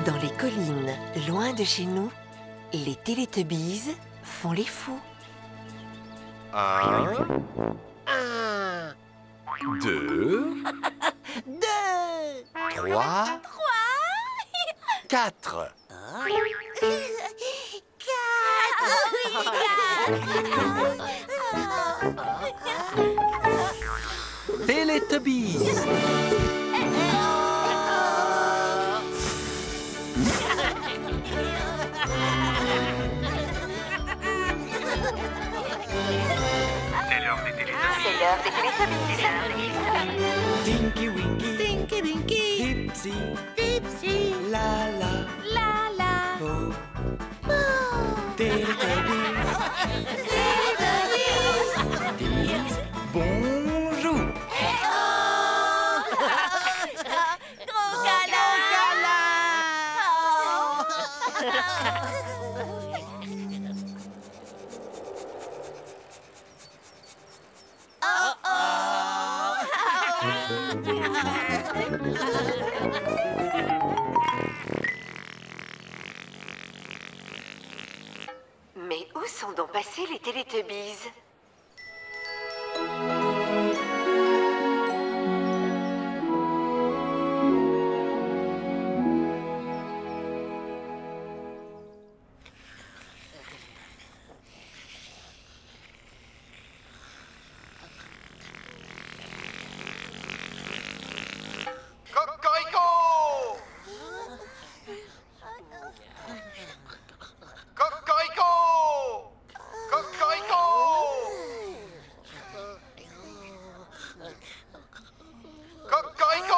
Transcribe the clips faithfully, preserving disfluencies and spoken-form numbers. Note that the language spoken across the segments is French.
Dans les collines, loin de chez nous, les Télétubbies font les fous. Un. Un. Deux. Deux. Trois. Trois. Quatre. Quatre. Télétubbies. C'est l'heure des Télétubbies. Tinky Winky, Tinky Winky. Dipsy, Dipsy. La La, La la. Po, Télétubbies. Dites bonjour. Gros câlin. Mais où sont donc passés les Télétubbies? Cocorico! Cocorico! Cocorico! Cocorico!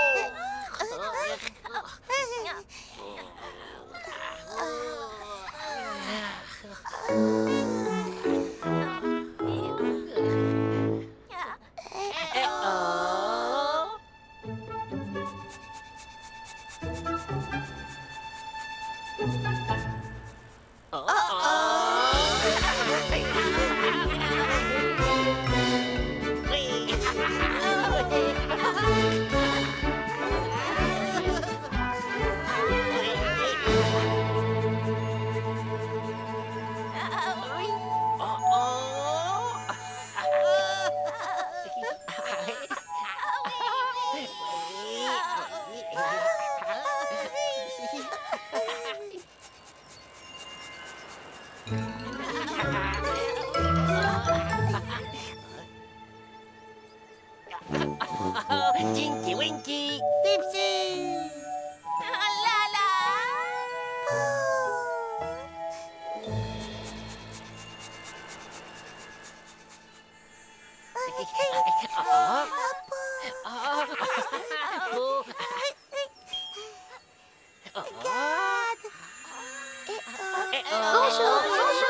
Tinky Winky. Dipsy. La la. Bonjour,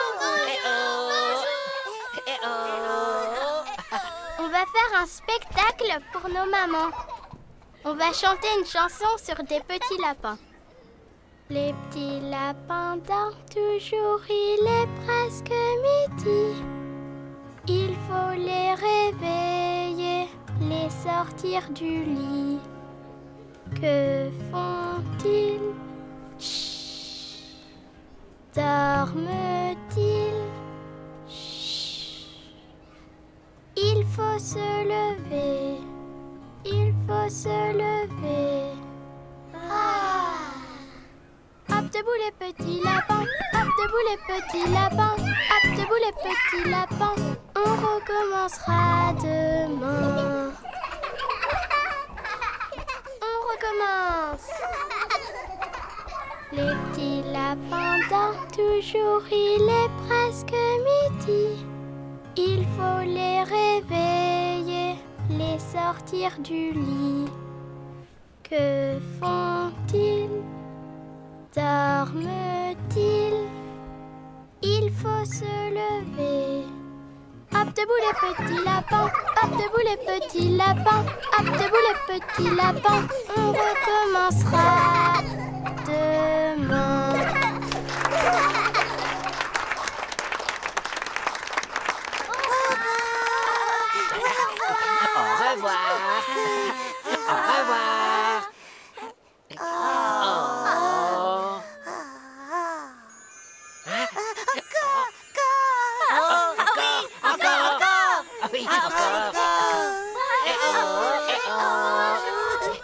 On va faire un spectacle pour nos mamans. On va chanter une chanson sur des petits lapins. Les petits lapins dorment toujours, il est presque midi. Il faut les réveiller, les sortir du lit. Que font-ils? Chut. Dorment-ils? Chut. Il faut se lever, il faut se lever. Ah. Hop debout les petits lapins, hop debout les petits lapins, hop debout les petits lapins. On recommencera demain. On recommence. Les petits lapins dorment toujours, il est presque midi. Il faut les réveiller, les sortir du lit. Que font-ils? Dorment-ils? Il faut se lever. Hop debout les petits lapins, hop debout les petits lapins, hop debout les petits lapins. On recommencera demain. Au revoir. Au revoir. Oh.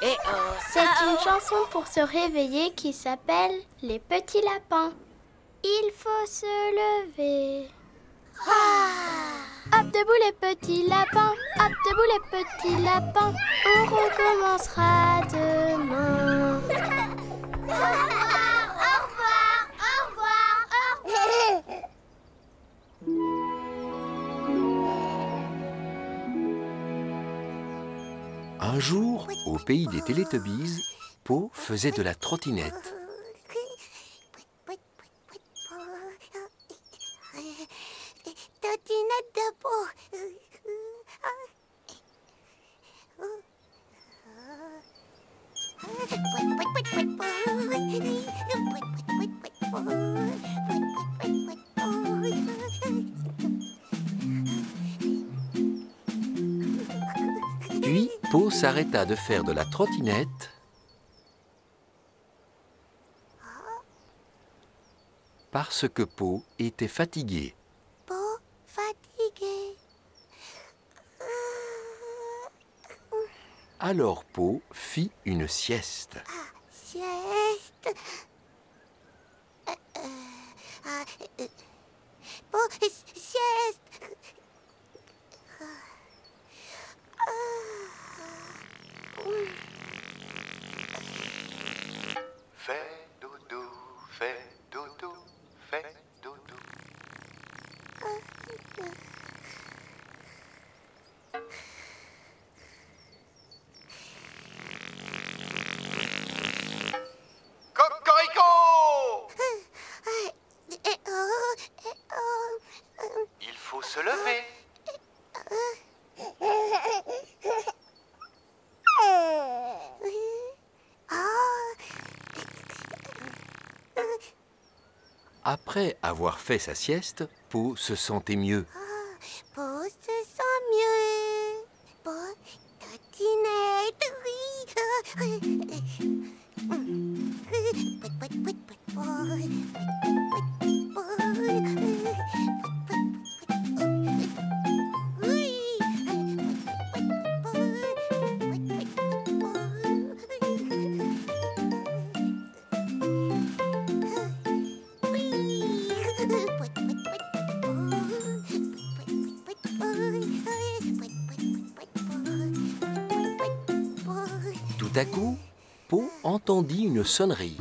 Eh oh. C'est une chanson pour se réveiller qui s'appelle Les petits lapins. Il faut se lever. Hop debout les petits lapins, hop debout les petits lapins. On recommencera demain. Au revoir, au revoir, au revoir, au revoir. Un jour, au pays des Télétubbies, Po faisait de la trottinette. Trottinette de peau. Puis, Po s'arrêta de faire de la trottinette parce que Po était fatigué. Po fatigué. Alors Po fit une sieste. Sieste. Euh, euh, ah, euh, Po sieste. Fais dodo, fais dodo, fais dodo. Cocorico! Il faut se lever. Après avoir fait sa sieste, Po se sentait mieux. Po se sent mieux. Po trottinette, Tout à coup, Po entendit une sonnerie.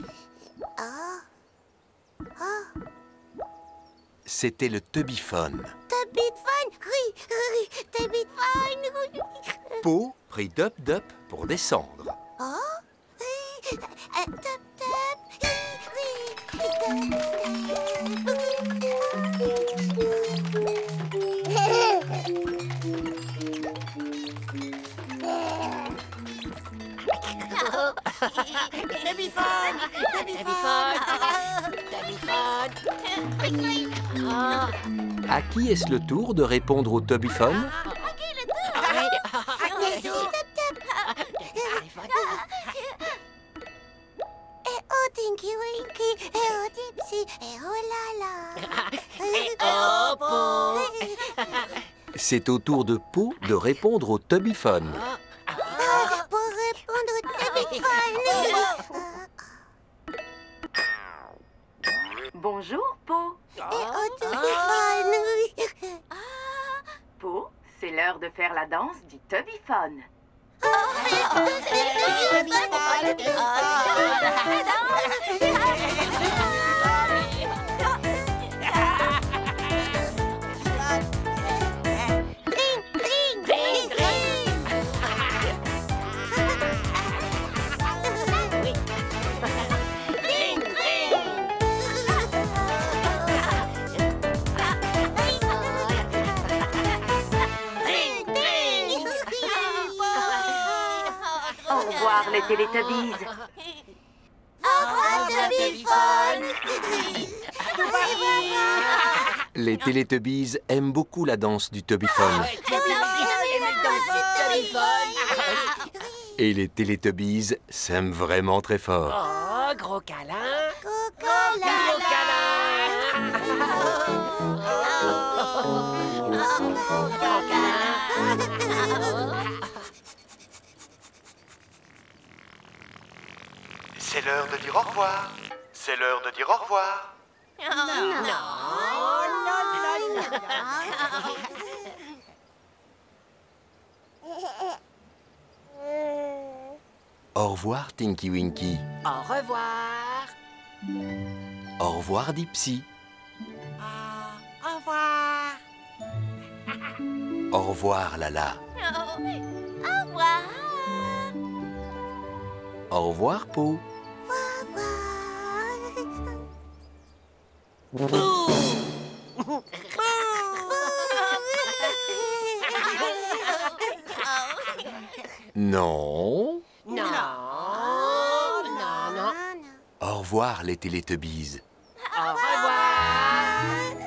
C'était le Tubbyphone. Tubbyphone, oui, oui, Tubbyphone, oui. Po prit Dup Dup pour descendre. Oh, oui, euh, tap, tap, oui, tap, Tubbyphone, Tubbyphone, Tubbyphone. À qui est-ce le tour de répondre au Tubbyphone? Merci, tap, tap. Eh oh, Tinky Winky, eh oh, Dipsy, eh oh là là. Eh oh, Po. C'est au tour de Po de répondre au Tubbyphone. Pour répondre au Tubbyphone. Bonjour, Po. Eh oh, Tubbyphone. Po, c'est l'heure de faire la danse du Tubbyphone. Au revoir, les Télétubbies. Au revoir, Tubbyphone. Les Télétubbies aiment beaucoup la danse du Tubbyphone. Et les Télétubbies s'aiment vraiment très fort. Oh, gros câlin. Coca-Cola. Gros câlin. C'est l'heure de dire au revoir. C'est l'heure de dire au revoir. Au revoir, Tinky Winky. Au revoir. Au revoir, Dipsy. Au revoir. Au revoir, Lala. Au revoir. Au revoir, Po. Non. Non. Non, non. Au revoir, les Télétubbies. Au revoir.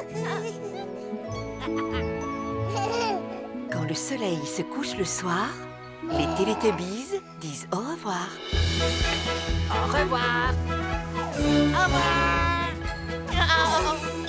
Quand le soleil se couche le soir, les Télétubbies disent au revoir. Au revoir. Au revoir.